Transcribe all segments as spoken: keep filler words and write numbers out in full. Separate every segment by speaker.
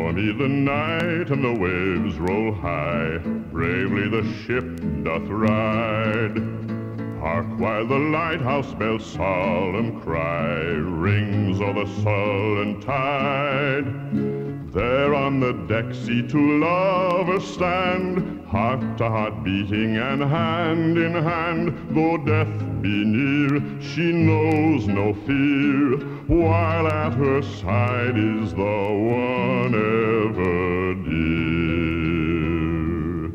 Speaker 1: Stormy the night and the waves roll high, bravely the ship doth ride. Hark while the lighthouse bell's solemn cry rings o'er the sullen tide. There on the deck see two lovers stand, heart to heart beating and hand in hand. Though death be near, she knows no fear, while at her side is the one ever dear.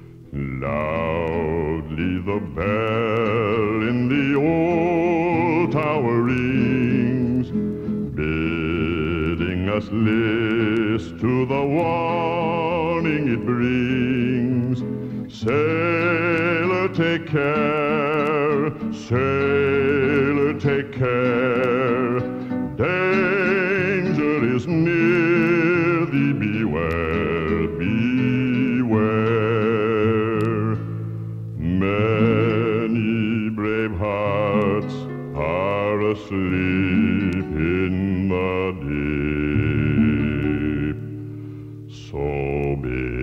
Speaker 1: Loudly the bell in the old tower rings, bidding us list to the warning it brings. Sailor, take care, sailor, take care, danger is near thee, beware, beware. Many brave hearts are asleep in the deep, so be